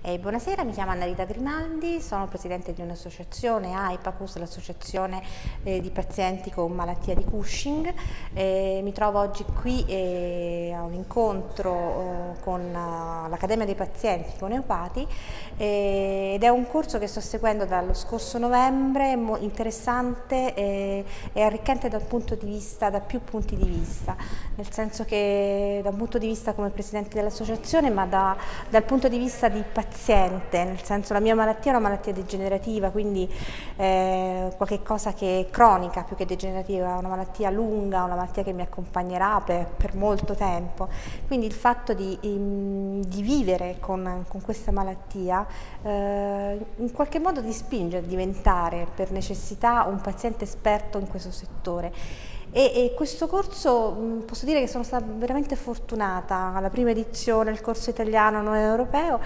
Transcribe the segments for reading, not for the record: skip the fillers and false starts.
Buonasera, mi chiamo Annalita Grimaldi, sono presidente di un'associazione, AIPACUS, l'associazione di pazienti con malattia di Cushing. Mi trovo oggi qui a un incontro con l'Accademia dei pazienti con eopati ed è un corso che sto seguendo dallo scorso novembre, interessante e arricchente da più punti di vista, nel senso che da un punto di vista come presidente dell'associazione, ma dal punto di vista di paziente, nel senso la mia malattia è una malattia degenerativa, quindi qualche cosa che è cronica più che degenerativa, una malattia lunga, una malattia che mi accompagnerà per molto tempo, quindi il fatto di vivere con questa malattia in qualche modo ti spinge a diventare per necessità un paziente esperto in questo settore. E questo corso, posso dire che sono stata veramente fortunata. Alla prima edizione, il corso italiano non europeo,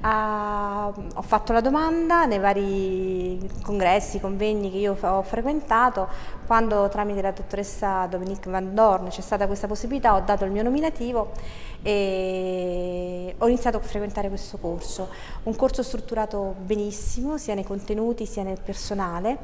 ho fatto la domanda nei vari congressi, convegni che io ho frequentato. Quando tramite la dottoressa Dominique Van Dorn c'è stata questa possibilità, ho dato il mio nominativo e ho iniziato a frequentare questo corso. Un corso strutturato benissimo, sia nei contenuti sia nel personale.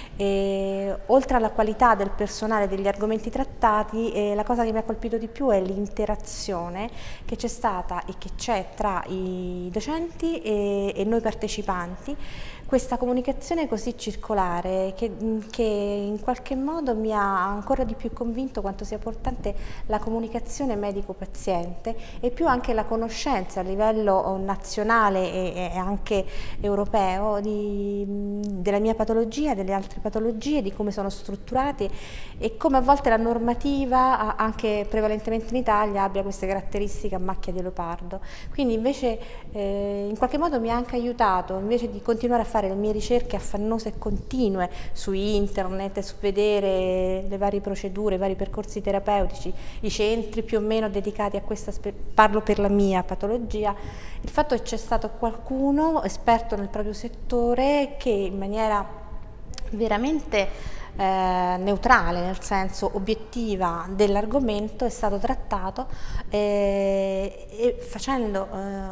Oltre alla qualità del personale degli argomenti trattati, la cosa che mi ha colpito di più è l'interazione che c'è stata e che c'è tra i docenti e noi partecipanti, questa comunicazione così circolare che in qualche modo mi ha ancora di più convinto quanto sia importante la comunicazione medico-paziente e più anche la conoscenza a livello nazionale e anche europeo della mia patologia, delle altre patologie, di come sono strutturate e come a volte la normativa, anche prevalentemente in Italia, abbia queste caratteristiche a macchia di leopardo. Quindi invece in qualche modo mi ha anche aiutato, invece di continuare a fare le mie ricerche affannose e continue su internet, su vedere le varie procedure, i vari percorsi terapeutici, i centri più o meno dedicati a questa, parlo per la mia patologia, il fatto che c'è stato qualcuno esperto nel proprio settore che in maniera veramente neutrale, nel senso obiettiva dell'argomento, è stato trattato e facendo,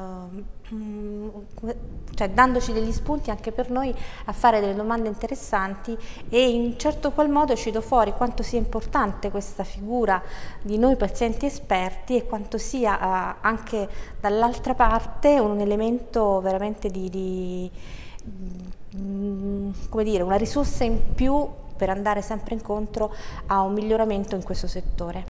cioè dandoci degli spunti anche per noi a fare delle domande interessanti e in un certo qual modo è uscito fuori quanto sia importante questa figura di noi pazienti esperti e quanto sia anche dall'altra parte un elemento veramente come dire, una risorsa in più per andare sempre incontro a un miglioramento in questo settore.